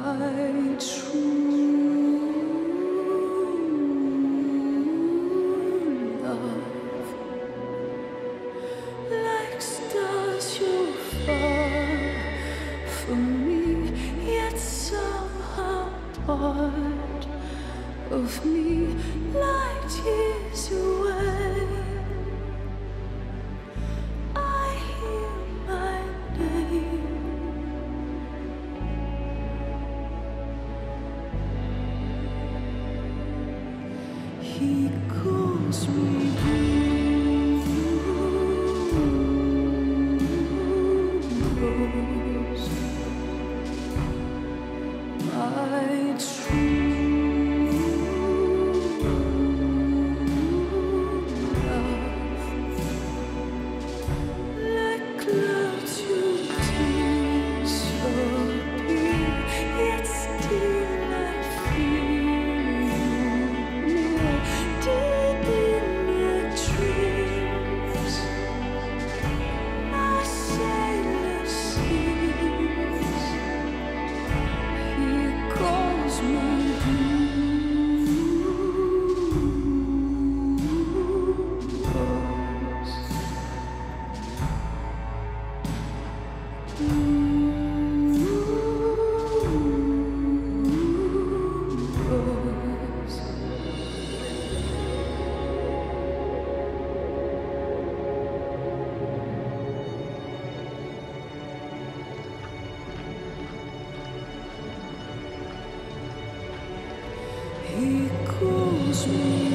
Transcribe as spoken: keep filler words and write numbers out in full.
my true love. Like stars you're far from me, yet somehow part of me, light years away. I hear my name. He calls me Rose, my true love. Like clouds your tears appear, yet still I feel you near, deep in my dreams. My sailor sees, he calls me Rose. Rose. He calls me